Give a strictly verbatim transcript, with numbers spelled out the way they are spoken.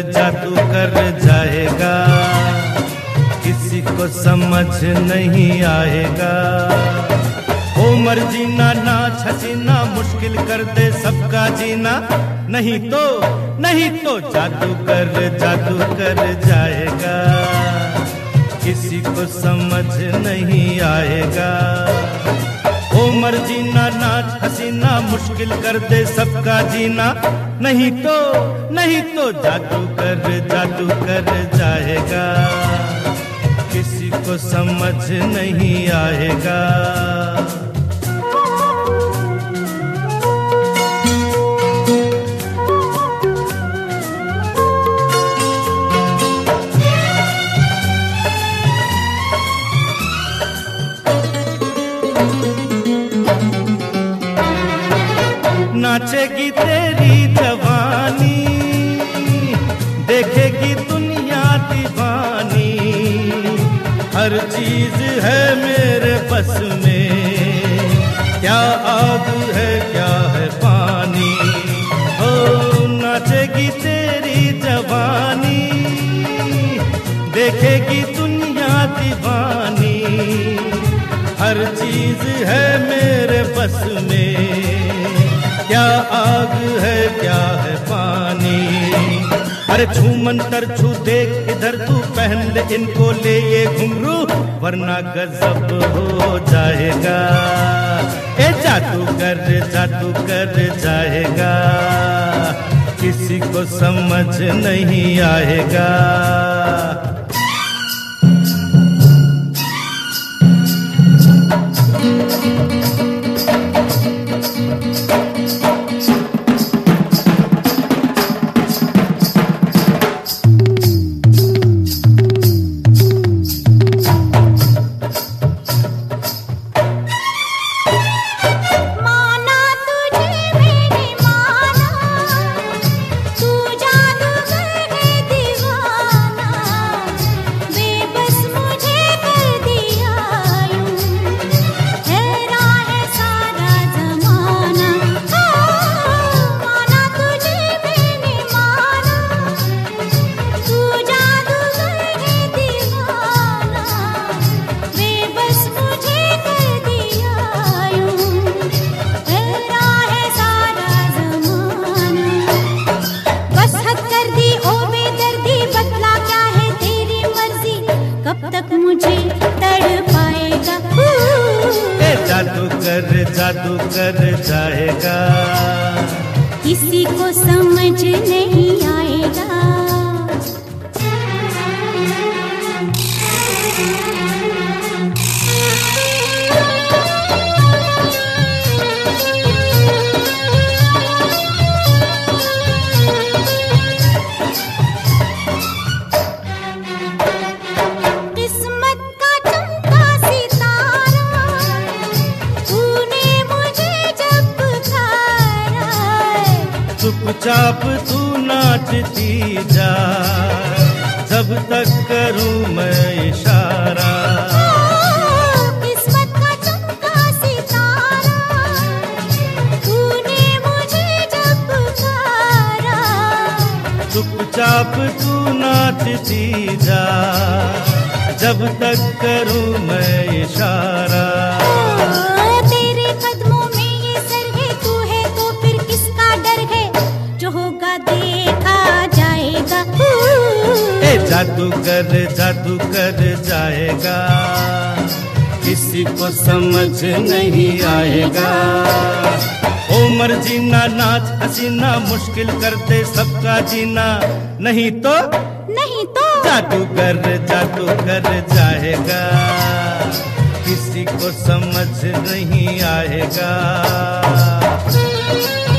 जादू कर जाएगा, किसी को समझ नहीं आएगा। ओ मर्जी ना नाच हसीना, मुश्किल कर दे सबका जीना। नहीं तो नहीं तो जादू कर जादू कर जाएगा, किसी को समझ नहीं आएगा। ओ मर्जी ना नाच हसीना, मुश्किल कर दे सबका जीना। नहीं तो नहीं तो जादू कर जादू कर जाएगा, किसी को समझ नहीं आएगा। नाचेगी तेरी जवानी, देखेगी दुनिया दीवानी। हर चीज है मेरे बस में, क्या आग है क्या है पानी। हो नाचेगी तेरी जवानी, देखेगी दुनिया दीवानी। हर चीज है मेरे बस में, क्या आग है क्या है पानी। अरे छू मंतर छू देख इधर तू, पहन ले इनको ले ये घुंघरू, वरना गजब हो जाएगा। ए जादू कर जादू कर जाएगा, किसी को समझ नहीं आएगा। जादू कर जादू कर जाएगा, किसी को समझ नहीं आएगा। चुपचाप तू नाचती जा, जब तक करूं मैं इशारा। किस्मत का चमका सितारा, तूने मुझे जब पुकारा। चुपचाप तू नाचती जा, जब तक करूं मैं इशारा। जादू कर जादू कर जाएगा, किसी को समझ नहीं आएगा। ओ मर्जी ना नाच हसीना, मुश्किल कर दे सबका जीना। नहीं तो नहीं तो जादू कर जादू कर जाएगा, किसी को समझ नहीं आएगा।